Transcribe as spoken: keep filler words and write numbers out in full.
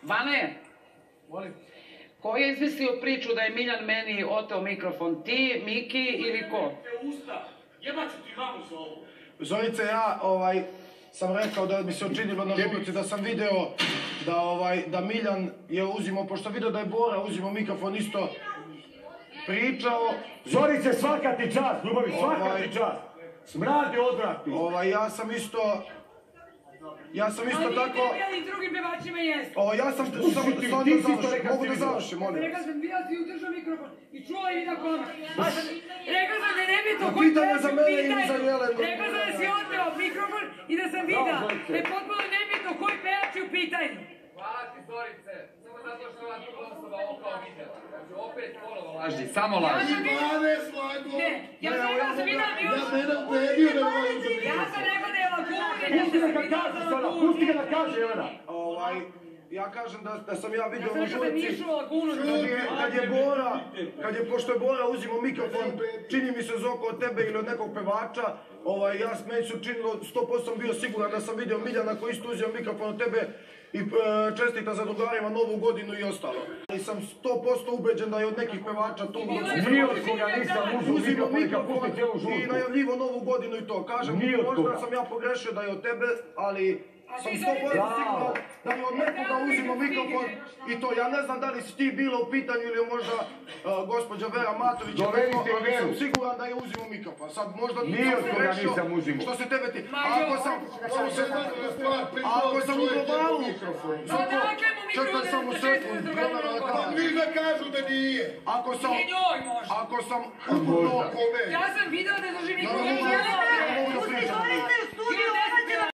Vane, ko je izmislio priču da je Miljan meni oteo mikrofon? Ti, Miki ili ko? Jebaću ti mamu za ovo. Zorice, ja ovaj, sam rekao da mi se učinilo na žurci, da sam video da, ovaj, da Miljan je uzimao, pošto video da je Bora uzimao mikrofon isto pričao. Zorice, svaka ti čast, ljubavi, svaka Ovaj, ti čast. Smrad je odvratni. Ovaj, ja sam isto... Ja sam isto tako... Ali nije i drugim pevačima jeste. Ovo, ja sam... Samo da završim, mogu da završim, molim. Rekla sam, bila si udržao mikrofon i čula i na kome. Rekla sam da ne bi to koji Pitanje za mene ili za Jelenu. Rekla sam da si odveo mikrofon i da sam videla. Da je potpuno nebitno koji pevač je u pitanju. Hvala ti, Zorice. Samo zato što ova druga osoba ovo kao vidjela. Znači, opet ponovo laži, samo laži. Ne, ja sam rekla da sam videla mi još... Ja sam rekla da je laguna. Pusti ga kad kaže, Sona, pusti ga da kaže, Jelena. Ovaj... Ja kažem da, da sam ja vidio na na žurci, kad je, kad je Bora, kad je, pošto je Bora uzimao mikrofon, čini mi se Zoko od tebe ili od nekog pevača, ovaj, ja, meni se učinilo, sto posto sam bio siguran da sam vidio Miljana koji isto uzio mikrofon od tebe i e, čestita za drugarima Novu godinu i ostalo. Ali sam sto posto ubeđen da je od nekih pevača to Nije od koga nisam uzio mikrofon i najavljivo Novu godinu i to. Kažem, možda sam ja pogrešio da je od tebe, ali... Sam sto posto siguran da je od nekoga uzimo mikrofon i to, ja ne znam da li si ti bila u pitanju ili možda uh, gospođa Vera Matović, ali sam siguran da je uzimo mikrofon. Sad možda nije od koga nisam uzimo. Što se tebe ti... Ako sam... Ako sam u globalu... Čekaj samo sekund, vi da kažu da nije. Ako sam... Ako sam... Ja sam videla da drži mikrofon.